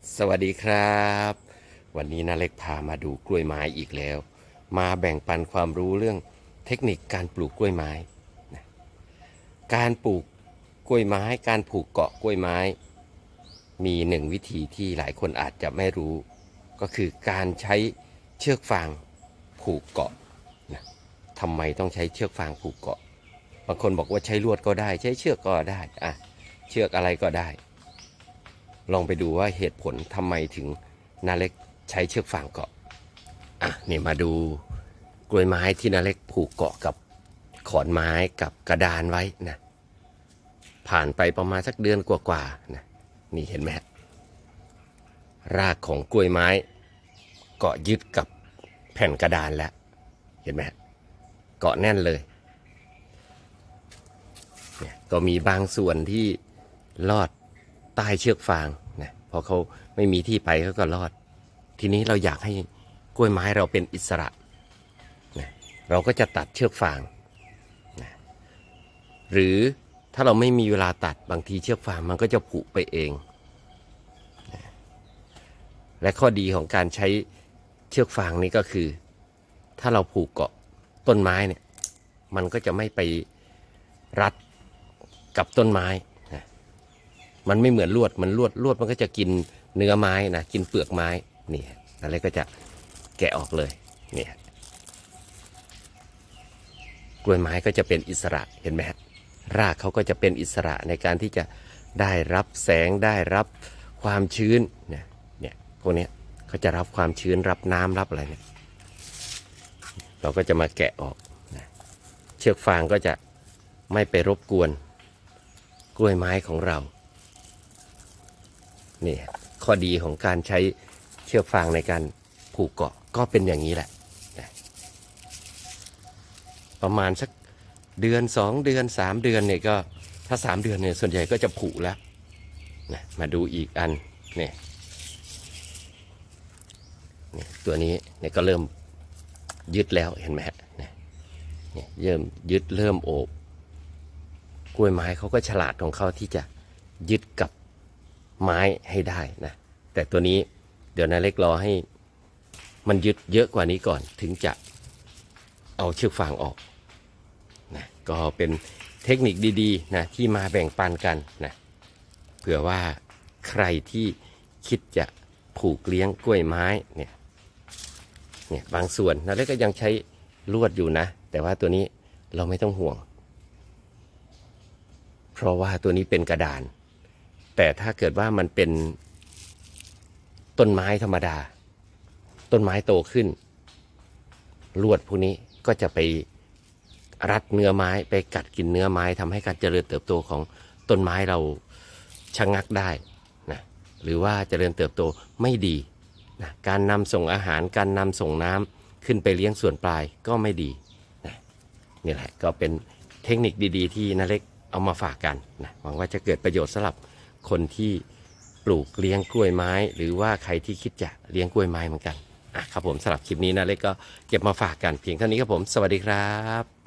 สวัสดีครับวันนี้นาเล็กพามาดูกล้วยไม้อีกแล้วมาแบ่งปันความรู้เรื่องเทคนิคการปลูกกล้วยไม้นะการปลูกกล้วยไม้การผูกเกาะกล้วยไม้มีหนึ่งวิธีที่หลายคนอาจจะไม่รู้ก็คือการใช้เชือกฟางผูกเกาะนะทำไมต้องใช้เชือกฟางผูกเกาะบางคนบอกว่าใช้ลวดก็ได้ใช้เชือกก็ได้เชือกอะไรก็ได้ลองไปดูว่าเหตุผลทำไมถึงนาเล็กใช้เชือกฟางเกาะนี่มาดูกล้วยไม้ที่นาเล็กผูกเกาะกับขอนไม้กับกระดานไว้นะผ่านไปประมาณสักเดือนกว่าๆนะนี่เห็นไหมรากของกล้วยไม้เกาะยึดกับแผ่นกระดานแล้วเห็นไหมเกาะแน่นเลยเนี่ยก็มีบางส่วนที่ลอดใต้เชือกฟางนะพอเขาไม่มีที่ไปเขาก็รอดทีนี้เราอยากให้กล้วยไม้เราเป็นอิสระนะเราก็จะตัดเชือกฟางนะหรือถ้าเราไม่มีเวลาตัดบางทีเชือกฟางมันก็จะผุไปเองนะและข้อดีของการใช้เชือกฟางนี้ก็คือถ้าเราผูกเกาะต้นไม้เนี่ยมันก็จะไม่ไปรัดกับต้นไม้มันไม่เหมือนลวดมันลวดมันก็จะกินเนื้อไม้นะกินเปลือกไม้นี่อะไรก็จะแกะออกเลยเนี่ยกล้วยไม้ก็จะเป็นอิสระเห็นไหมรากเขาก็จะเป็นอิสระในการที่จะได้รับแสงได้รับความชื้นเนี่ยพวกนี้เขาจะรับความชื้นรับน้ำรับอะไรเนี่ยเราก็จะมาแกะออกนะเชือกฟางก็จะไม่ไปรบกวนกล้วยไม้ของเรานี่ข้อดีของการใช้เชือกฟางในการผูกเกาะก็เป็นอย่างนี้แหละประมาณสักเดือน2 เดือน3 เดือนเนี่ยก็ถ้า3 เดือนเนี่ยส่วนใหญ่ก็จะผุแล้วนะมาดูอีกอันเนี่ยตัวนี้เนี่ยก็เริ่มยึดแล้วเห็นไหมฮะเนี่ยเริ่มยึดเริ่มโอบกล้วยไม้เขาก็ฉลาดของเขาที่จะยึดกับไม้ให้ได้นะแต่ตัวนี้เดี๋ยวนาเล็กรอให้มันยึดเยอะกว่านี้ก่อนถึงจะเอาเชือกฟางออกนะก็เป็นเทคนิคดีๆนะที่มาแบ่งปันกันนะเผื่อว่าใครที่คิดจะผูกเลี้ยงกล้วยไม้เนี่ยบางส่วนนาเล็กก็ยังใช้ลวดอยู่นะแต่ว่าตัวนี้เราไม่ต้องห่วงเพราะว่าตัวนี้เป็นกระดานแต่ถ้าเกิดว่ามันเป็นต้นไม้ธรรมดาต้นไม้โตขึ้นลวดพวกนี้ก็จะไปรัดเนื้อไม้ไปกัดกินเนื้อไม้ทำให้การเจริญเติบโตของต้นไม้เราชะงักได้นะหรือว่าเจริญเติบโตไม่ดีนะการนำส่งอาหารการนำส่งน้ำขึ้นไปเลี้ยงส่วนปลายก็ไม่ดีนะนี่แหละก็เป็นเทคนิคดีๆที่นาเล็กเอามาฝากกันนะหวังว่าจะเกิดประโยชน์สำหรับคนที่ปลูกเลี้ยงกล้วยไม้หรือว่าใครที่คิดจะเลี้ยงกล้วยไม้เหมือนกันครับผมสำหรับคลิปนี้นาเล็กก็เก็บมาฝากกันเพียงเท่านี้ครับผมสวัสดีครับ